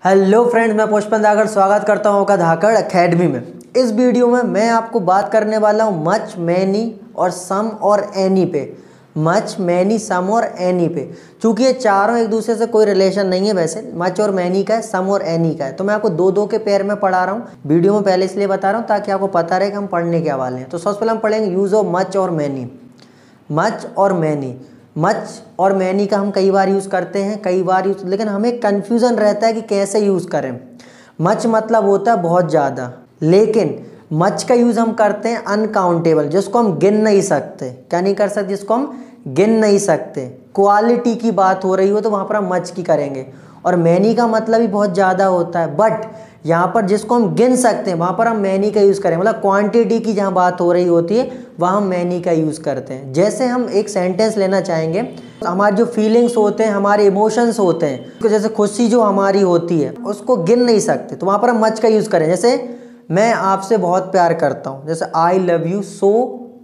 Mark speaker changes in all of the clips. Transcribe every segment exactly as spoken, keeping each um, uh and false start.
Speaker 1: Hello friends, मैं पुष्पन धाकड़ स्वागत करता हूँ आपका धाकड़ अकेडमी में। इस वीडियो में मैं आपको बात करने वाला हूँ मच, मैनी और सम और एनी पे। मच, मैनी, सम और एनी पे। चूँकि ये चारों एक दूसरे से कोई रिलेशन नहीं है, वैसे मच और मैनी का है, सम और एनी का है, तो मैं आपको दो दो के पेयर में पढ़ा रहा हूँ। वीडियो में पहले इसलिए बता रहा हूँ ताकि आपको पता रहे कि हम पढ़ने क्या वाले हैं। तो सबसे पहले हम पढ़ेंगे यूज़ ऑफ मच और मैनी। मच और मैनी, मच और मैनी का हम कई बार यूज़ करते हैं, कई बार यूज़, लेकिन हमें कन्फ्यूज़न रहता है कि कैसे यूज़ करें। मच मतलब होता है बहुत ज़्यादा, लेकिन मच का यूज़ हम करते हैं अनकाउंटेबल, जिसको हम गिन नहीं सकते। क्या नहीं कर सकते? जिसको हम गिन नहीं सकते। क्वालिटी की बात हो रही हो तो वहाँ पर हम मच की करेंगे। और मैनी का मतलब ही बहुत ज़्यादा होता है, बट यहाँ पर जिसको हम गिन सकते हैं वहाँ पर हम मैनी का यूज़ करें। मतलब क्वांटिटी की जहाँ बात हो रही होती है वहाँ हम मैनी का यूज़ करते हैं। जैसे हम एक सेंटेंस लेना चाहेंगे, हमारे जो फीलिंग्स होते हैं, हमारे इमोशंस होते हैं, तो जैसे खुशी जो हमारी होती है उसको गिन नहीं सकते, तो वहाँ पर हम मच का यूज़ करें। जैसे मैं आपसे बहुत प्यार करता हूँ, जैसे I love you so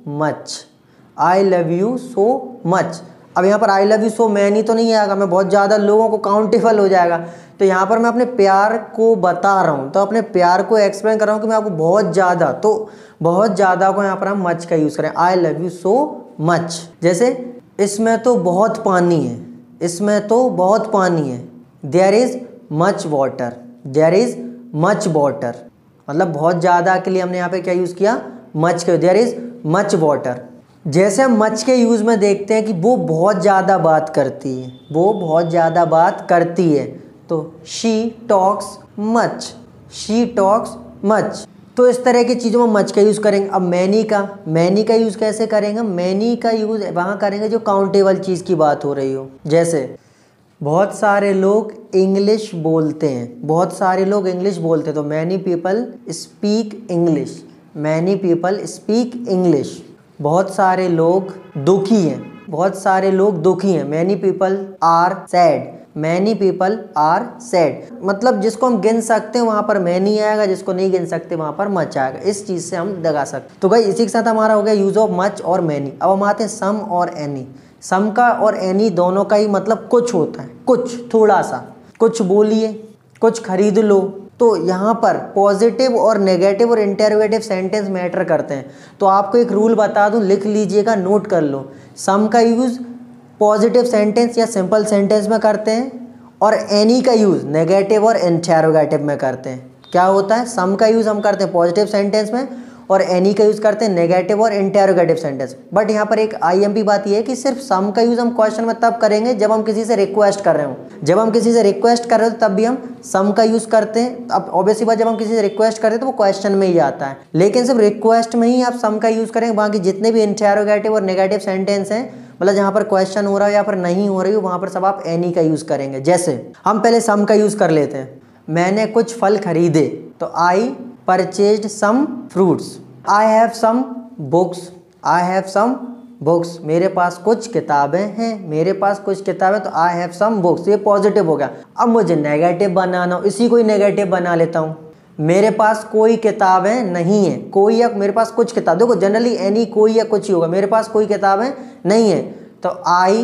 Speaker 1: much, I love you so much. अब यहाँ पर I love you so many तो नहीं आएगा, मैं बहुत ज़्यादा लोगों को काउंटेबल हो जाएगा। तो यहाँ पर मैं अपने प्यार को बता रहा हूँ, तो अपने प्यार को एक्सप्लेन कर रहा हूँ कि मैं आपको बहुत ज़्यादा, तो बहुत ज़्यादा को यहाँ पर हम मच का यूज़ करें। I love you so much. जैसे इसमें तो बहुत पानी है, इसमें तो बहुत पानी है। There is much water, there is much water. मतलब बहुत ज़्यादा के लिए हमने यहाँ पे क्या यूज़ किया? मच के। There is much water. जैसे हम मच के यूज़ में देखते हैं कि वो बहुत ज़्यादा बात करती है, वो बहुत ज़्यादा बात करती है, तो she talks much, she talks much. तो इस तरह की चीज़ों में मच का यूज़ करेंगे। अब मैनी का, मैनी का यूज़ कैसे करेंगे? मैनी का यूज़ वहाँ करेंगे जो काउंटेबल चीज़ की बात हो रही हो। जैसे बहुत सारे लोग इंग्लिश बोलते हैं, बहुत सारे लोग इंग्लिश बोलते हैं, तो many people speak English, many people speak English. बहुत सारे लोग दुखी हैं, बहुत सारे लोग दुखी हैं, many people are sad, many people are sad. मतलब जिसको हम गिन सकते हैं वहाँ पर मैनी आएगा, जिसको नहीं गिन सकते वहाँ पर मच आएगा। इस चीज़ से हम दगा सकते। तो भाई इसी के साथ हमारा हो गया यूज़ ऑफ मच और मैनी। अब हम आते हैं सम और एनी। सम का और एनी दोनों का ही मतलब कुछ होता है, कुछ, थोड़ा सा, कुछ बोलिए, कुछ खरीद लो। तो यहाँ पर पॉजिटिव और नेगेटिव और इंटरोगेटिव सेंटेंस मैटर करते हैं। तो आपको एक रूल बता दूं, लिख लीजिएगा, नोट कर लो। सम का यूज़ पॉजिटिव सेंटेंस या सिंपल सेंटेंस में करते हैं, और एनी का यूज़ नेगेटिव और इंटरोगेटिव में करते हैं। क्या होता है? सम का यूज़ हम करते हैं पॉजिटिव सेंटेंस में, और एनी का यूज़ करते हैं नेगेटिव और इंटरोगेटिव सेंटेंस। बट यहाँ पर एक आईएमपी बात यह है कि सिर्फ सम का यूज़ हम क्वेश्चन में तब करेंगे जब हम किसी से रिक्वेस्ट कर रहे हो। जब हम किसी से रिक्वेस्ट कर रहे हो तब भी हम सम का यूज़ करते हैं। अब ऑब्वियसली बात, जब हम किसी से रिक्वेस्ट करते हैं तो वो क्वेश्चन में ही आता है, लेकिन सिर्फ रिक्वेस्ट में ही आप सम का यूज़ करेंगे। बाकी जितने भी इंटरोगेटिव और नेगेटिव सेंटेंस हैं, मतलब जहाँ पर क्वेश्चन हो रहा है या फिर नहीं हो रही हो, वहाँ पर सब आप एनी का यूज़ करेंगे। जैसे हम पहले सम का यूज़ कर लेते हैं। मैंने कुछ फल खरीदे, तो I purchased some fruits. I have some books, I have some books. मेरे पास कुछ किताबें हैं, मेरे पास कुछ किताबें, तो आई हैव सम बुक्स। ये पॉजिटिव हो गया। अब मुझे नेगेटिव बनाना हो, इसी को ही नेगेटिव बना लेता हूँ। मेरे पास कोई किताबें नहीं है, कोई या मेरे पास कुछ किताब। देखो जनरली एनी कोई या कुछ ही होगा। मेरे पास कोई किताबें नहीं है, तो I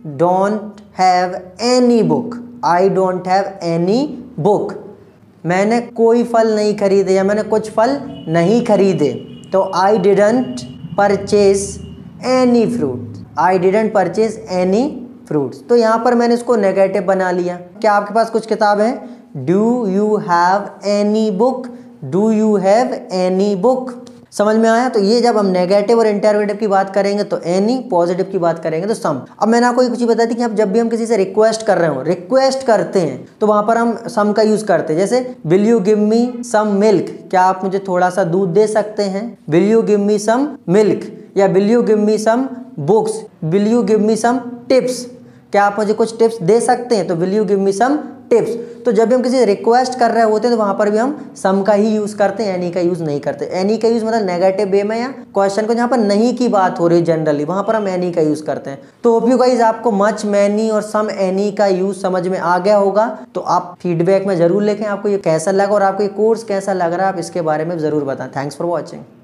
Speaker 1: don't have any book, I don't have any book. मैंने कोई फल नहीं खरीदे, या मैंने कुछ फल नहीं खरीदे, तो I didn't purchase any fruit, I didn't purchase any fruits. तो यहाँ पर मैंने इसको नेगेटिव बना लिया। क्या आपके पास कुछ किताब है? Do you have any book, do you have any book. समझ में आया? तो ये जब हम नेगेटिव और इंटरोगेटिव की बात करेंगे तो एनी, पॉजिटिव की बात करेंगे तो सम। अब मैंने आपको एक चीज़ बता दी कि आप जब भी हम किसी से रिक्वेस्ट कर रहे हो, रिक्वेस्ट करते हैं, तो वहाँ पर हम सम का यूज़ करते हैं। जैसे will you give me some milk, क्या आप मुझे थोड़ा सा दूध दे सकते हैं? Will you give me some milk. या will you give me some books, will you give me some tips, क्या आप मुझे कुछ टिप्स दे सकते हैं? तो will you give me some tips. तो जब भी हम किसी रिक्वेस्ट कर रहे होते हैं तो वहाँ पर भी हम सम का ही यूज़ करते हैं, एनी का यूज़ नहीं करते। एनी का यूज़ मतलब नेगेटिव वे में, या क्वेश्चन को जहाँ पर नहीं की बात हो रही है जनरली, वहाँ पर हम एनी का यूज़ करते हैं। तो होप यू गाइस आपको मच, मैनी और सम, एनी का यूज़ समझ में आ गया होगा। तो आप फीडबैक में ज़रूर लिखें आपको ये कैसा लगा, और आपको ये कोर्स कैसा लग रहा है, आप इसके बारे में ज़रूर बताएं। Thanks for watching.